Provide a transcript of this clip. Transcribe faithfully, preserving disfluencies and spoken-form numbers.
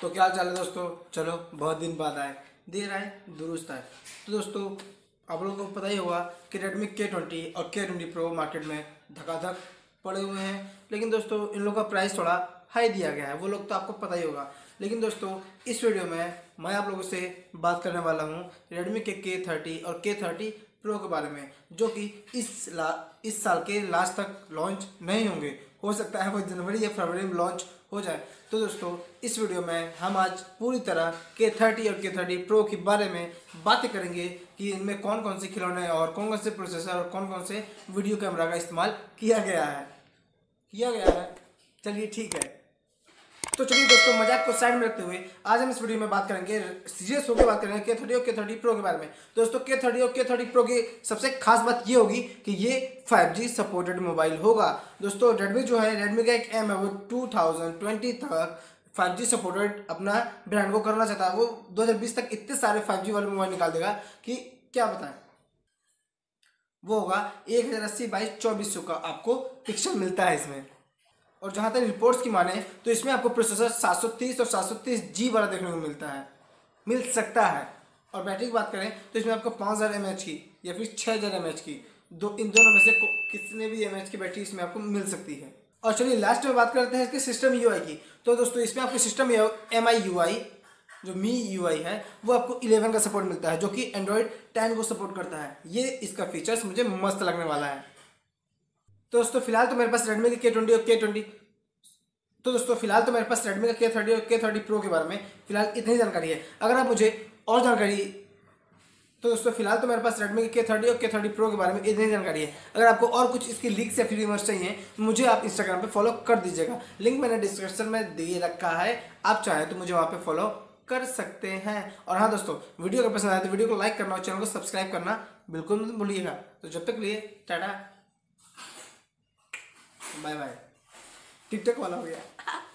तो क्या हाल चाल है दोस्तों। चलो बहुत दिन बाद आए, देर आए दुरुस्त आए। तो दोस्तों आप लोगों को पता ही होगा कि रेडमी के ट्वेंटी और के ट्वेंटी प्रो मार्केट में धकाधक पड़े हुए हैं। लेकिन दोस्तों इन लोगों का प्राइस थोड़ा हाई दिया गया है, वो लोग तो आपको पता ही होगा। लेकिन दोस्तों इस वीडियो में मैं आप लोगों से बात करने वाला हूँ रेडमी के के थर्टी और के थर्टी प्रो के बारे में, जो कि इस ला इस साल के लास्ट तक लॉन्च नहीं होंगे। हो सकता है वो जनवरी या फरवरी में लॉन्च हो जाए। तो दोस्तों इस वीडियो में हम आज पूरी तरह के थर्टी और के थर्टी प्रो के बारे में बातें करेंगे कि इनमें कौन कौन से खिलौने और कौन कौन से प्रोसेसर और कौन कौन से वीडियो कैमरा का इस्तेमाल किया गया है किया गया है चलिए ठीक है। तो चलिए दोस्तों मजाक को साइड में रखते हुए आज हम इस वीडियो में बात करेंगे, सीरियस होकर बात करेंगे के थर्टी और के थर्टी प्रो के बारे में। दोस्तों के थर्टी और के थर्टी प्रो की सबसे खास बात ये होगी कि ये फाइव जी सपोर्टेड मोबाइल होगा। दोस्तों रेडमी जो है, रेडमी का एक एम है वो टू थाउजेंड ट्वेंटी तक फाइव जी सपोर्टेड अपना ब्रांड को करना चाहता है। वो दो हज़ार बीस तक इतने सारे फाइव जी वाले मोबाइल निकाल देगा कि क्या बताएं। वो होगा एक हज़ार अस्सी बाईस चौबीस सौ का आपको पिक्सल मिलता है इसमें। और जहाँ तक रिपोर्ट्स की माने तो इसमें आपको प्रोसेसर सात सौ तीस और सात सौ तीस जी वाला देखने को मिलता है मिल सकता है। और बैटरी की बात करें तो इसमें आपको पाँच हज़ार एम एच की या फिर छः हज़ार एम एच की दो इन दोनों में से कितने भी एम एच की बैटरी इसमें आपको मिल सकती है। और चलिए लास्ट में बात करते हैं इसके सिस्टम यू आई की। तो दोस्तों इसमें आपको system M I U I जो मी यू आई है वो आपको इलेवन का सपोर्ट मिलता है, जो कि एंड्रॉयड टेन को सपोर्ट करता है। ये इसका फीचर्स मुझे मस्त लगने वाला है। तो दोस्तों फिलहाल तो मेरे पास रेडमी के के ट्वेंटी और के ट्वेंटी तो दोस्तों फिलहाल तो मेरे पास रेडमी का के थर्टी और के थर्टी प्रो के बारे में फिलहाल इतनी जानकारी है। अगर आप मुझे और जानकारी तो दोस्तों फिलहाल तो मेरे पास रेडमी के के थर्टी और के थर्टी प्रो के बारे में इतनी जानकारी है। अगर आपको और कुछ इसकी लीक्स या फ्री रिमर्स चाहिए तो मुझे आप इंस्टाग्राम पे फॉलो कर दीजिएगा। लिंक मैंने डिस्क्रिप्शन में दे रखा है, आप चाहें तो मुझे वहाँ पे फॉलो कर सकते हैं। और हाँ दोस्तों वीडियो अगर पसंद आए तो वीडियो को लाइक करना और चैनल को सब्सक्राइब करना बिल्कुल मत भूलिएगा। तो जब तक लिए टाटा बाय बाय। टिकटॉक वाला हो गया।